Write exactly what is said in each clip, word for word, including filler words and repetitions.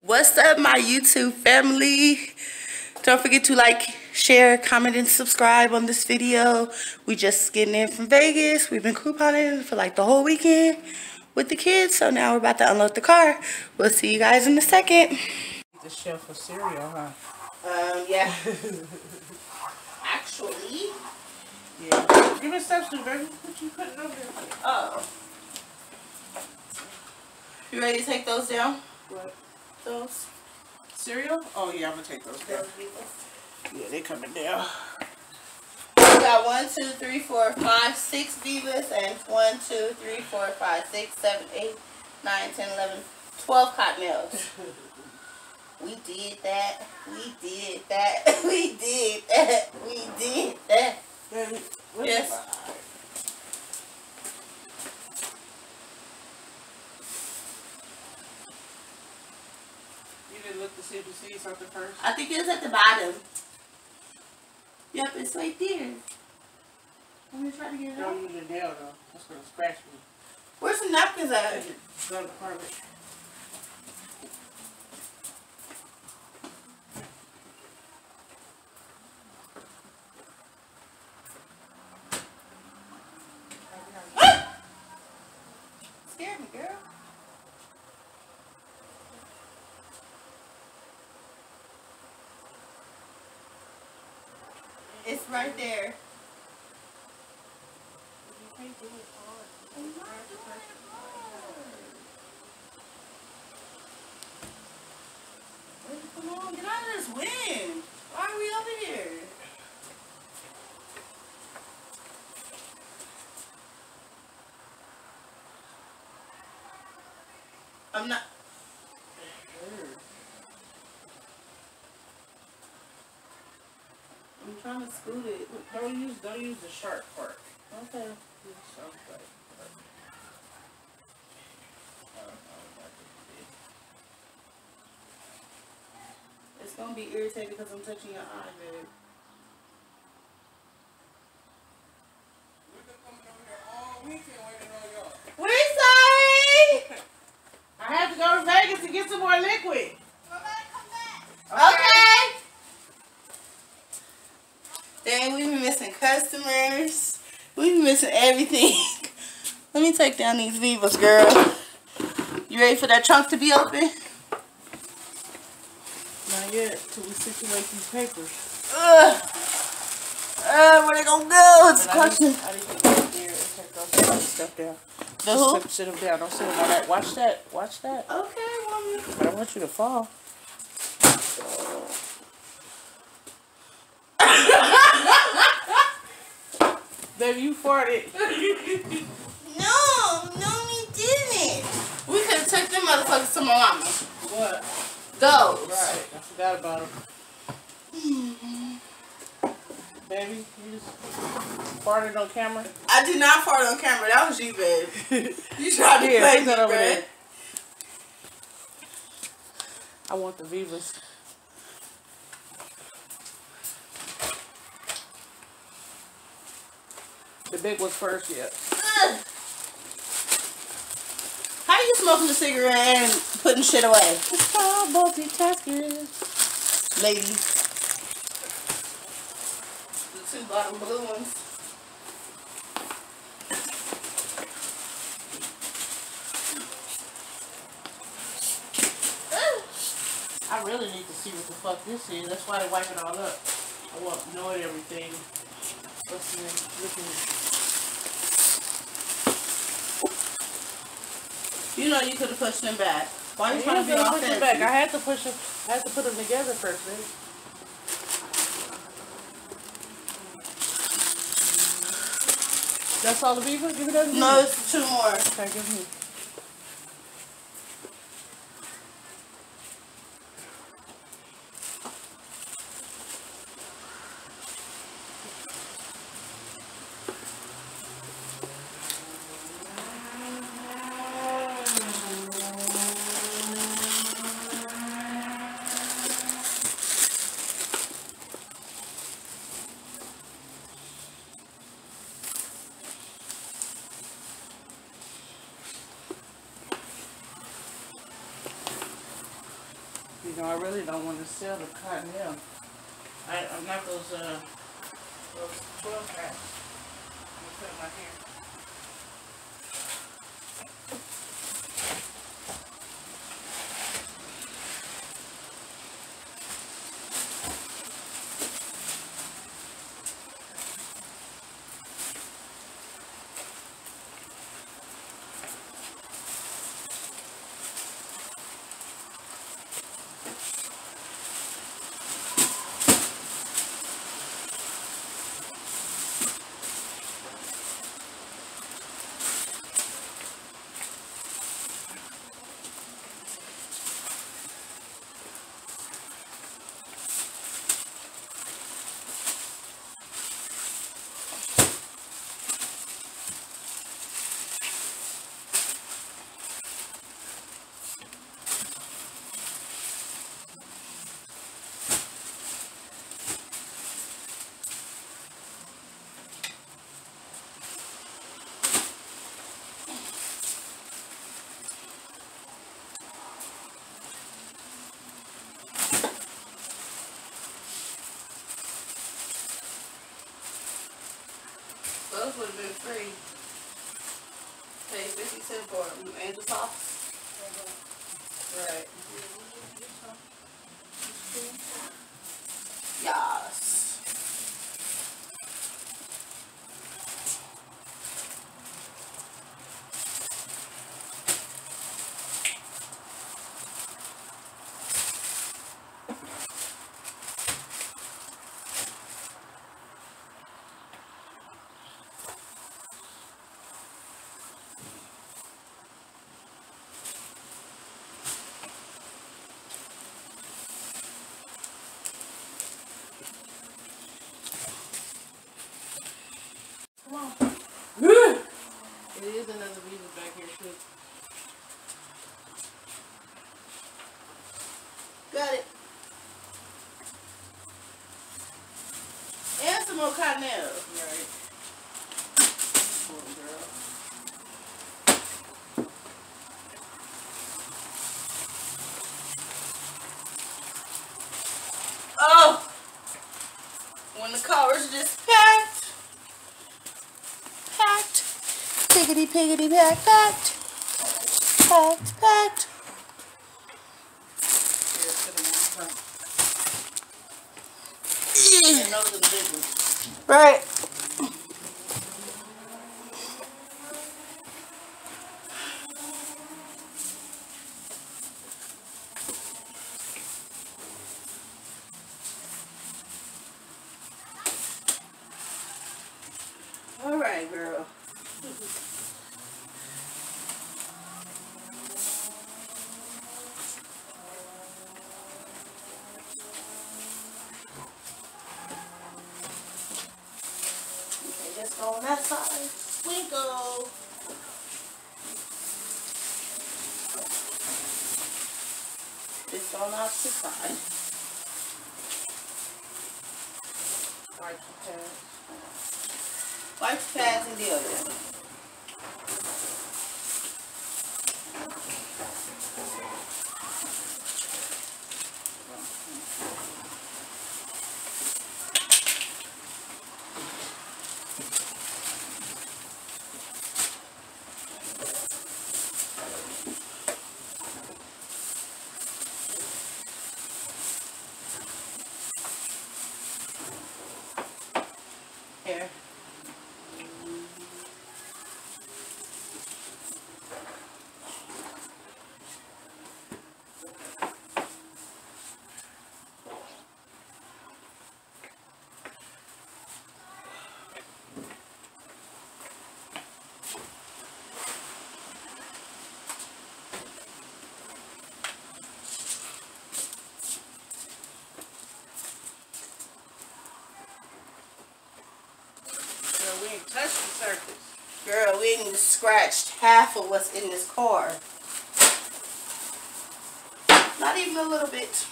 What's up, my YouTube family? Don't forget to like, share, comment, and subscribe on this video. We just getting in from Vegas. We've been couponing for like the whole weekend with the kids, so now we're about to unload the car. We'll see you guys in a second. The shelf for cereal, huh? Um, yeah. Actually, yeah. Give me a substitute, baby. What you putting over there? oh. You ready to take those down? What? Those Cereal? Oh, yeah, I'm going to take those down. Yeah, they coming down. We got one, two, three, four, five, six Vivas, and one, two, three, four, five, six, seven, eight, nine, ten, eleven, twelve Cottonelles. We did that. We did that. We did that. We did that. Yes. You didn't look to see if you see something first? I think it's at the bottom. Yep, it's right there. Let me try to get it out. Don't use your nail, though. That's going to scratch me. Where's the napkins at? Go to the apartment. Scared me, girl. It's right there. Come on, get out of this wind. Why are we over here? I'm not. I'm trying to scoot it. Don't use, don't use the sharp part. Okay. Use the soft part. It's gonna be irritating because I'm touching your eye, babe. We're sorry. I have to go to Vegas to get some more liquid. Okay. Dang, we been missing customers. We been missing everything. Let me take down these Vivas, girl. You ready for that trunk to be open? Not yet, till we situate these papers. Ugh. Uh, where they gonna go? It's a But question. I need, I need to go up there and take those stuff down. The who? Sit, sit them down. Don't sit them on that. Watch that. Watch that. Okay, woman. I don't want you to fall. Baby, you farted. No, no, we didn't. We could have took them motherfuckers to my mama. What? Those. Right. I forgot about them. Baby, you just farted on camera? I did not fart on camera. That was you, babe. You tried to Yeah, play put me, that over bruh. there. I want the Vivas. The big ones first, yeah. Ugh. How you smoking a cigarette and putting shit away? It's called multitasking. Lady. The two bottom blue ones. I really need to see what the fuck this is. That's why they wipe it all up. I want to know everything. What's in it? Looking. You know you could have pushed them back. Why are you trying to be push offensive? them back. I had to push them. I had to put them together first, baby. That's all the Viva? Give me that. No, it's two more. Okay, give me. You know, I really don't want to sell the Cottonelle. I, I'm not those, uh, those twelve packs. I'm going to put in my hair. Those would have been free. Pay fifty cents for them. Angel sauce. Right. Yes. Come on. It is another reason back here too. Got it. And some more Cottonelle. Right. Poor girl. Oh! When the cars just packed. Packed. Piggity, piggity, packed, packed. Packed, packed. Here, put them on front. And those are the big ones. Right. All right, girl. Okay, just go on that side. Twinkle. This on opposite side. Wipe the pads. Wipe the pads and deodorant. Here. We ain't touched the surface. Girl, we ain't even scratched half of what's in this car. Not even a little bit.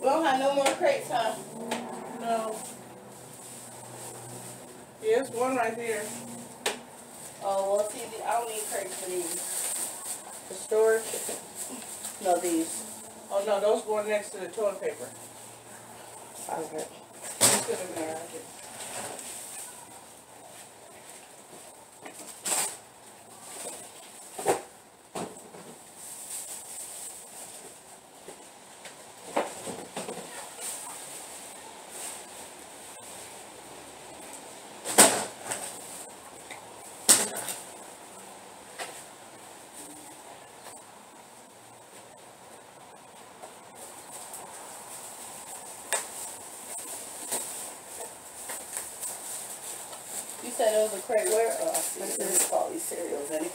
We don't have no more crates, huh? No. Here's one right there. Oh, well, see, I don't need crates for these. The storage. No, these. Oh no, those go next to the toilet paper. Okay. Just put them there. You said it was a crate where? Oh, I see. This is all these cereals in it.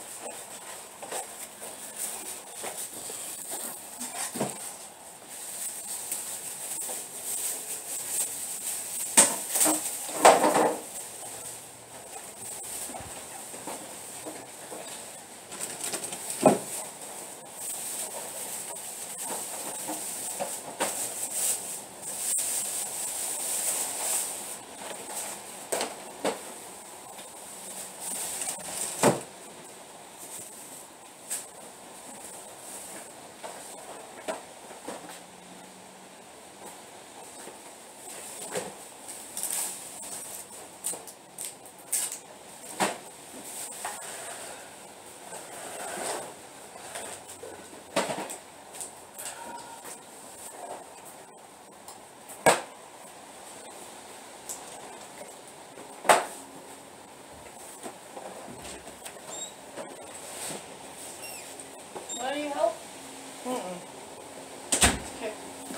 Want any help? Mm-mm. Okay.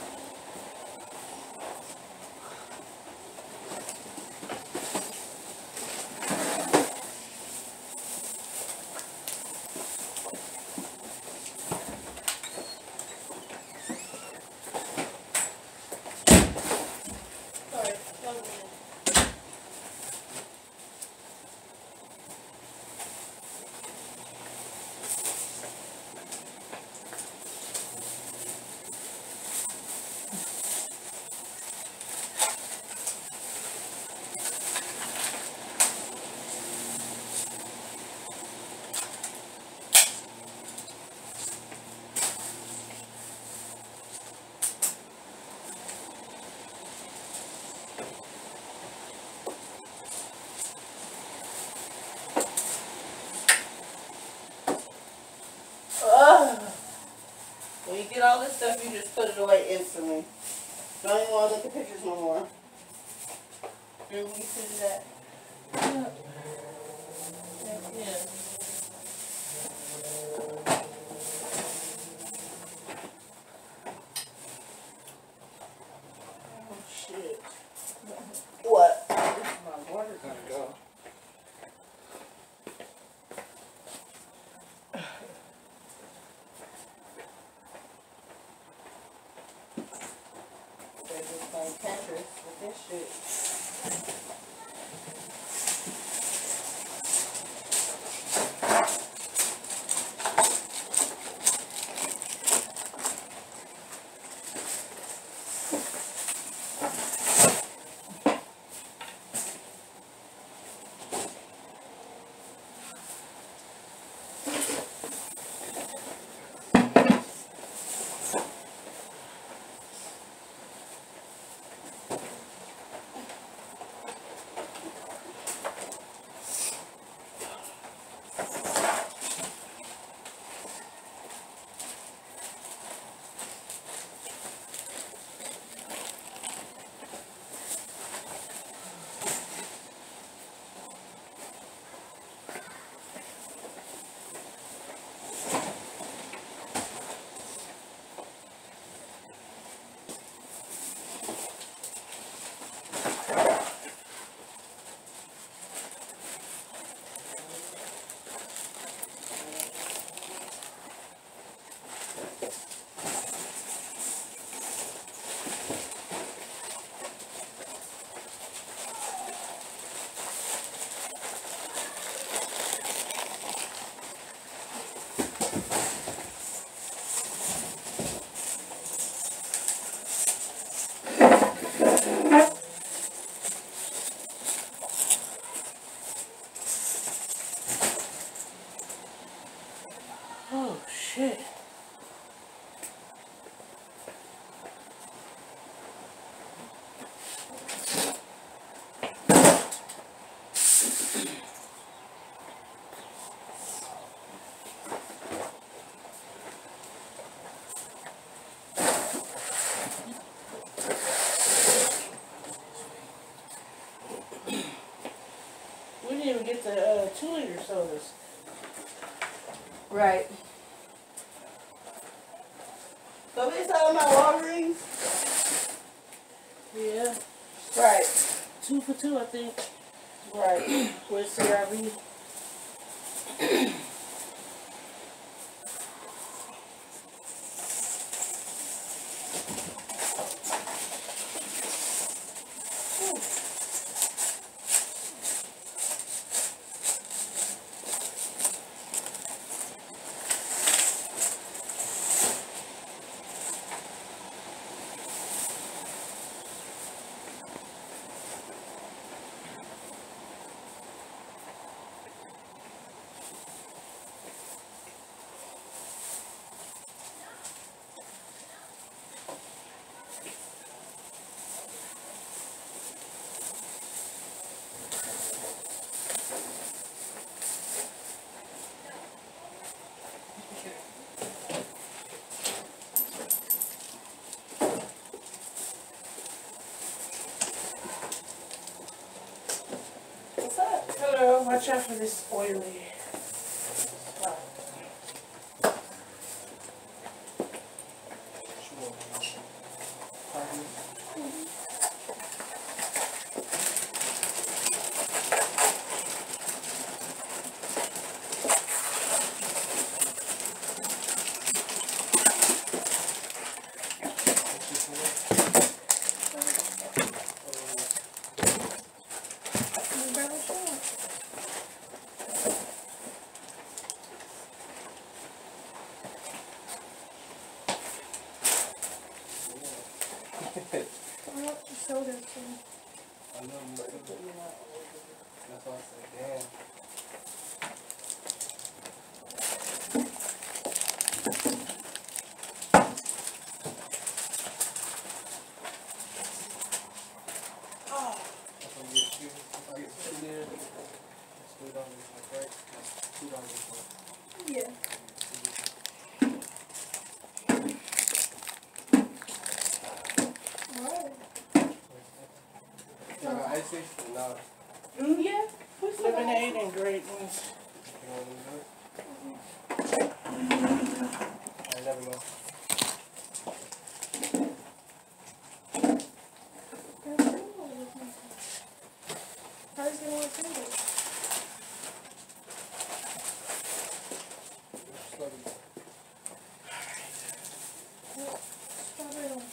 Sorry. One minute. Ugh. When you get all this stuff, you just put it away instantly. Don't even want to look at pictures no more. You need to do that. Yeah. Yeah. Oh shit. What? Where's my water gonna go? They're just playing Tetris with this shit. shit. We didn't even get the uh, two liter sodas. Right. So we selling my Walgreens? Yeah. Right. Two for two, I think. Right. With C R V. What's up? Hello, watch out for this oily. I want the soda too. I know you too. That's why I said, damn. Oh. If I get two, if I get two there, it's two dollars, right? That's two dollars. Yeah. Right. You got icy? No. Mm, yeah. What's up? Lemonade and great ones. You want to do it? I never know. How's it want to do it? Slowly. Strawberry one.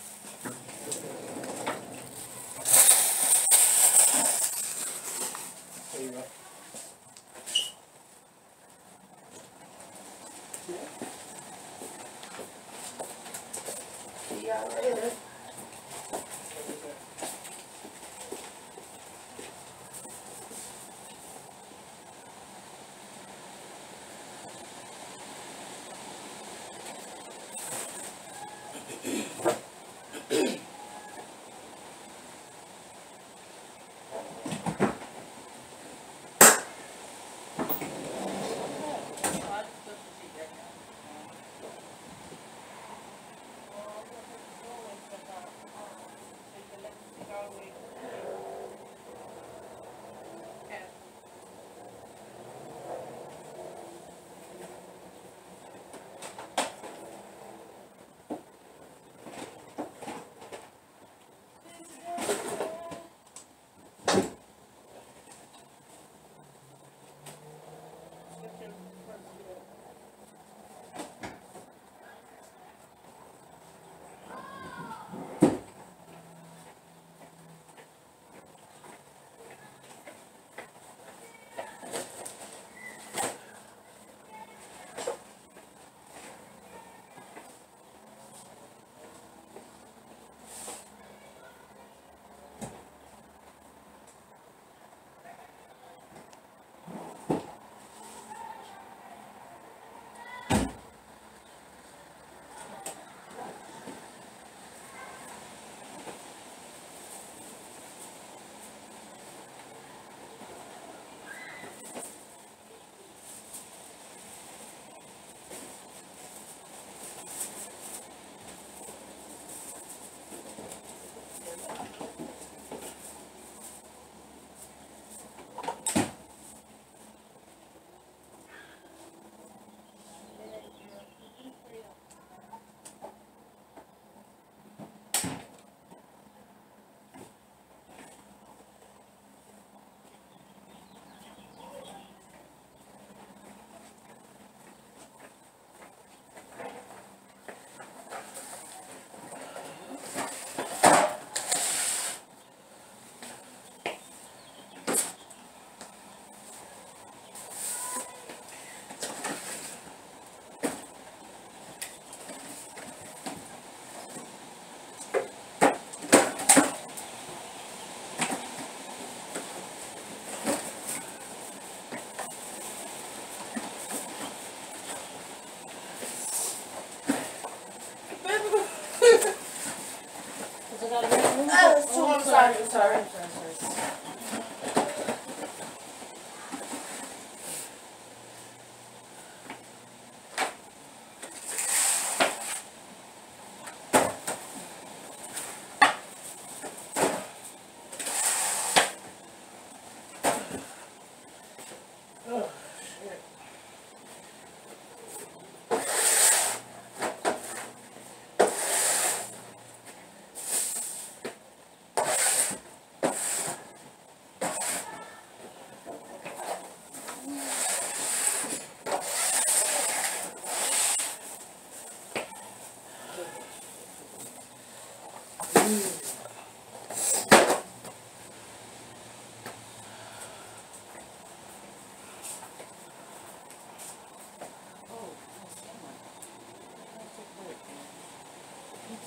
There you go. See y'all later.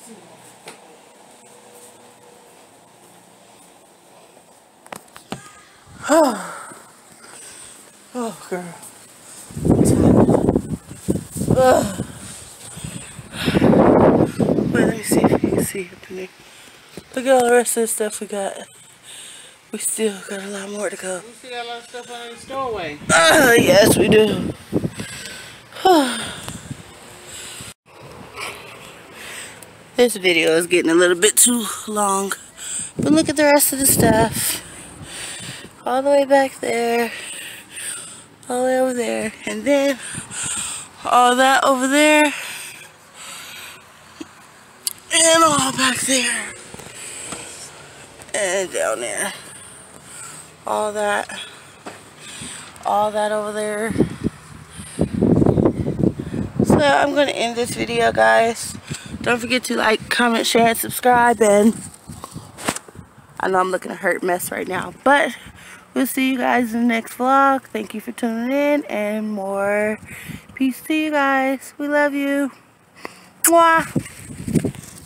Oh, oh girl. Ugh. Wait, let me see if you can see up in there. Look at all the rest of the stuff we got. We still got a lot more to go. We still got a lot of stuff on the stowaway. Uh, yes, we do. This video is getting a little bit too long. But look at the rest of the stuff. All the way back there. All the way over there. And then all that over there. And all back there. And down there. All that. All that over there. So I'm going to end this video, guys. Don't forget to like, comment, share, and subscribe. And I know I'm looking a hurt mess right now. But we'll see you guys in the next vlog. Thank you for tuning in. And more peace to you guys. We love you. Mwah.